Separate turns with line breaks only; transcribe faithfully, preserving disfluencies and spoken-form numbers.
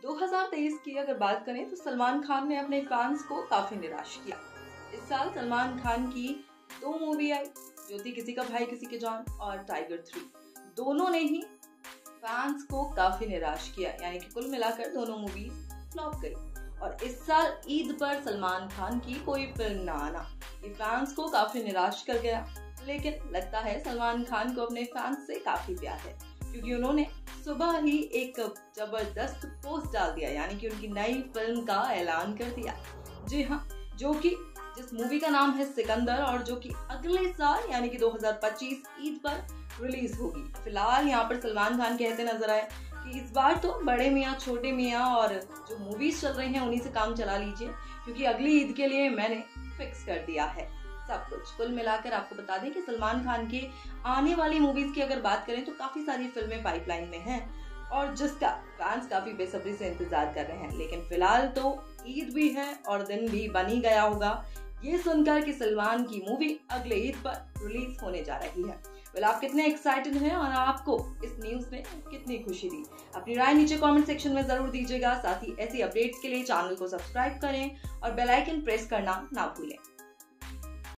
दो हज़ार तेईस की अगर बात करें तो सलमान खान ने अपने फैंस को काफी निराश किया। इस साल सलमान खान की दो मूवी आई जो थी किसी का भाई किसी की जान और टाइगर थ्री। दोनों ने ही फैंस को काफी निराश किया, यानी कि कुल मिलाकर दोनों मूवीज फ्लॉप गई। और इस साल ईद पर सलमान खान की कोई फिल्म ना आना ये फैंस को काफी निराश कर गया। लेकिन लगता है सलमान खान को अपने फैंस से काफी प्यार है, क्योंकि उन्होंने सुबह ही एक जबरदस्त पोस्ट डाल दिया, यानी कि उनकी नई फिल्म का ऐलान कर दिया। जी हाँ, जो कि जिस मूवी का नाम है सिकंदर और जो कि अगले साल यानी कि दो हज़ार पच्चीस ईद पर रिलीज होगी। फिलहाल यहाँ पर सलमान खान कहते नजर आए कि इस बार तो बड़े मियाँ छोटे मियाँ और जो मूवीज चल रही हैं उन्हीं से काम चला लीजिए, क्योंकि अगली ईद के लिए मैंने फिक्स कर दिया है सब कुछ। कुल मिलाकर आपको बता दें कि सलमान खान की आने वाली मूवीज की अगर बात करें तो काफी सारी फिल्में पाइपलाइन में हैं और जिसका फैंस काफी बेसब्री से इंतजार कर रहे हैं। लेकिन फिलहाल तो ईद भी है और दिन भी बन ही गया होगा ये सुनकर कि सलमान की मूवी अगले ईद पर रिलीज होने जा रही है। वेल, आप कितने एक्साइटेड हैं और आपको इस न्यूज ने कितनी खुशी दी, अपनी राय नीचे कमेंट सेक्शन में जरूर दीजिएगा। साथ ही ऐसी अपडेट्स के लिए चैनल को सब्सक्राइब करें और बेल आइकन प्रेस करना ना भूलें।